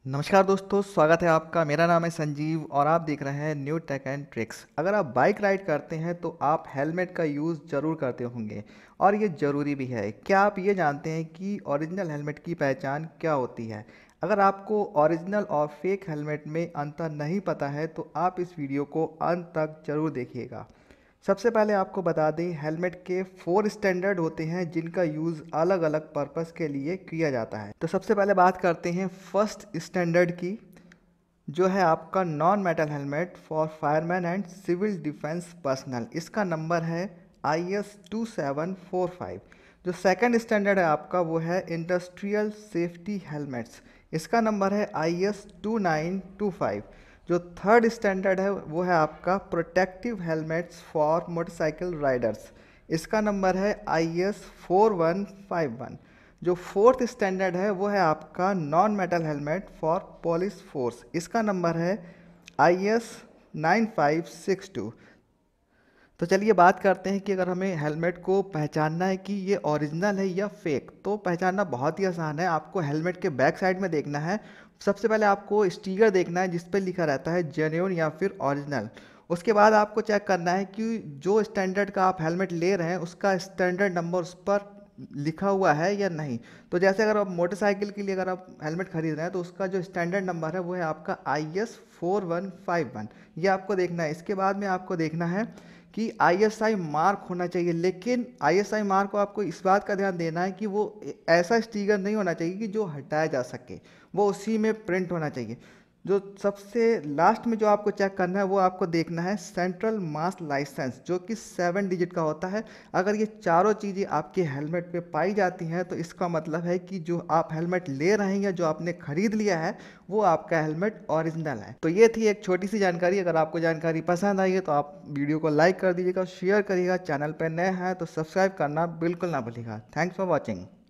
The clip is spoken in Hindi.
नमस्कार दोस्तों, स्वागत है आपका। मेरा नाम है संजीव और आप देख रहे हैं न्यू टेक एंड ट्रिक्स। अगर आप बाइक राइड करते हैं तो आप हेलमेट का यूज़ ज़रूर करते होंगे और ये ज़रूरी भी है। क्या आप ये जानते हैं कि ओरिजिनल हेलमेट की पहचान क्या होती है? अगर आपको ओरिजिनल और फेक हेलमेट में अंतर नहीं पता है तो आप इस वीडियो को अंत तक ज़रूर देखिएगा। सबसे पहले आपको बता दें, हेलमेट के 4 स्टैंडर्ड होते हैं जिनका यूज़ अलग अलग पर्पस के लिए किया जाता है। तो सबसे पहले बात करते हैं फर्स्ट स्टैंडर्ड की, जो है आपका non metal helmet for fireman and civil defence personnel. इसका नंबर है IS 2745। जो सेकंड स्टैंडर्ड है आपका वो है इंडस्ट्रियल सेफ्टी हेलमेट्स। इसका नंबर है IS 2925। जो थर्ड स्टैंडर्ड है वो है आपका protective helmets for motorcycle riders. इसका नंबर है IS 4151। जो फोर्थ स्टैंडर्ड है वो है आपका non metal helmet for police force. इसका नंबर है IS 9562। तो चलिए बात करते हैं कि अगर हमें हेलमेट को पहचानना है कि ये ओरिजिनल है या फेक, तो पहचानना बहुत ही आसान है। आपको हेलमेट के बैक साइड में देखना है। सबसे पहले आपको स्टिकर देखना है जिस पे लिखा रहता है जेन्युइन या फिर ओरिजिनल। उसके बाद आपको चेक करना है कि जो स्टैंडर्ड का आप हेलमेट ले रहे हैं उसका स्टैंडर्ड नंबर उस पर लिखा हुआ है या नहीं। तो जैसे अगर आप मोटरसाइकिल के लिए अगर आप हेलमेट खरीद रहे हैं तो उसका जो स्टैंडर्ड नंबर है वो है आपका IS 4151। ये आपको देखना है। इसके बाद में आपको देखना है कि ISI मार्क होना चाहिए, लेकिन ISI मार्क को आपको इस बात का ध्यान देना है कि वो ऐसा स्टिकर नहीं होना चाहिए कि जो हटाया जा सके, वो उसी में प्रिंट होना चाहिए। जो सबसे लास्ट में जो आपको चेक करना है वो आपको देखना है सेंट्रल मास लाइसेंस, जो कि 7 डिजिट का होता है। अगर ये चारों चीज़ें आपके हेलमेट पे पाई जाती हैं तो इसका मतलब है कि जो आप हेलमेट ले रहे हैं या जो आपने खरीद लिया है वो आपका हेलमेट ओरिजिनल है। तो ये थी एक छोटी सी जानकारी। अगर आपको जानकारी पसंद आई है तो आप वीडियो को लाइक कर दीजिएगा, शेयर करिएगा। चैनल पर नए हैं तो सब्सक्राइब करना बिल्कुल ना भूलिएगा। Thanks for watching.